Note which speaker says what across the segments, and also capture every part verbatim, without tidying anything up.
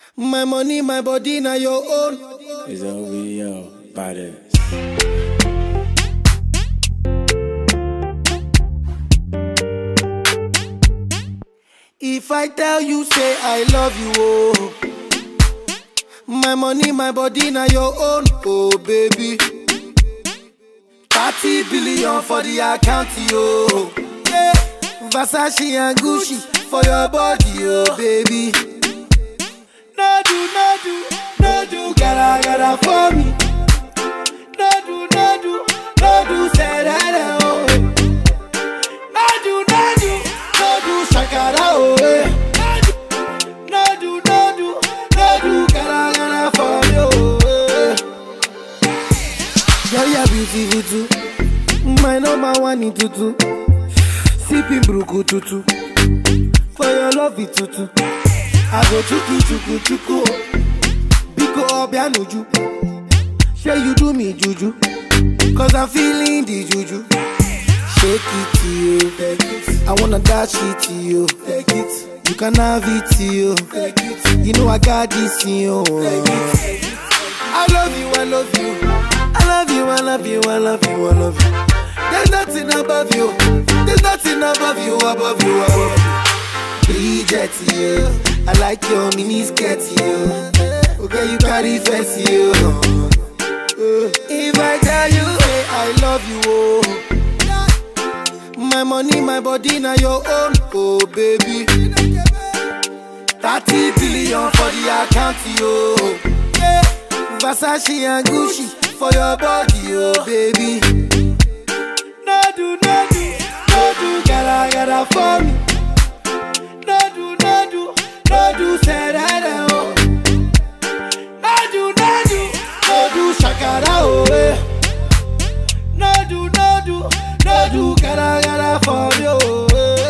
Speaker 1: My money, my body, now your own.
Speaker 2: It's O V O, body.
Speaker 1: If I tell you, say I love you, oh. My money, my body, now your own, oh baby. thirty billion for the account, yo. Yeah. Versace and Gucci for your body, oh baby. No do, no do, no do, gotta, gotta for me. No do, no do, no do, say that, oh. No do, no do, no do, shakara, oh. No do, no do, no do, gotta, gotta for me, oh. Girl, you're beautiful too. My number one in tutu. Sipping bruku tutu. For your love it tutu. I go chuku chuku chuku. Biko obianuju. Say you do me juju. Cause I'm feeling the juju. Shake it to you. Take it. I wanna dash it to you. Take it. You can have it to you. Take it. You know I got this in you. Take it. I love you, I love you. I love you, I love you, I love you, I love you. There's nothing above you. There's nothing above you, above you, above you. Bridget, you. I like your mini skirt, you. Okay, you carry fancy, you. If I tell you, hey, I love you, oh. My money, my body, now your own, oh baby. thirty billion for the account, yo. Yeah. Versace and Gucci for your body, oh baby. No do, no do, no do, gotta, gotta for me. No do, no do, no do, say that, oh. No do, no do, no do, shakara, oh. No do, no do, no do, gotta, gotta for me, oh.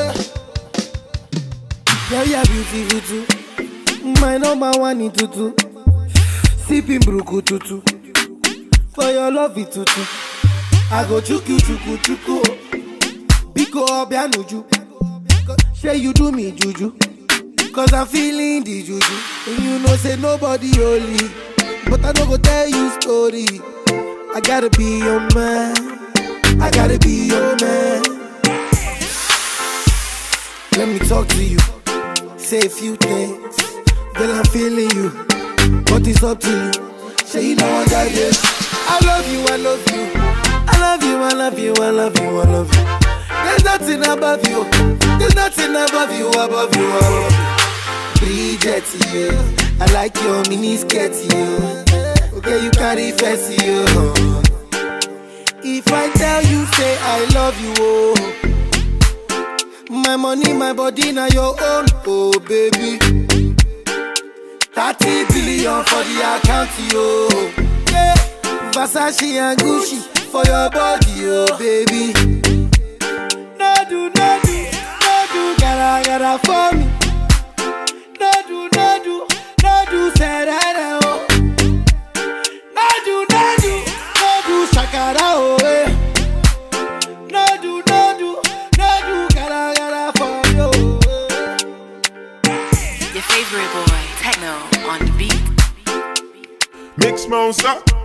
Speaker 1: Girl, you're beautiful too. My number one in tutu. Sipping bruku tutu. For your love it tutu. I go chuku chuku chuku. Biko obianuju. Say you do me juju. Cause I'm feeling the juju. And you know say nobody holy. But I don't go tell you story. I gotta be your man. I gotta be your man. Let me talk to you. Say a few things. Girl, I'm feeling you. But it's up to you. Say you know what I did. I love you, I love you. I love you, I love you, I love you, I love you. There's nothing above you. There's nothing above you, above you, above you. Bridget, you. I like your mini skirt, you. Okay, you carry fancy, you. If I tell you, say I love you, oh. My money, my body, now your own, oh baby. thirty billion for the account, yo. Yeah. Versace and Gucci for your body, oh baby. No do, no do, no do, gotta, gotta for me. No do, no do, no do, say that, oh. No do, no do, no do, shakara, oh. No do, no do, no do, gotta, gotta for me, oh.
Speaker 3: Your favorite boy, Techno, on the beat.
Speaker 4: Mix monster.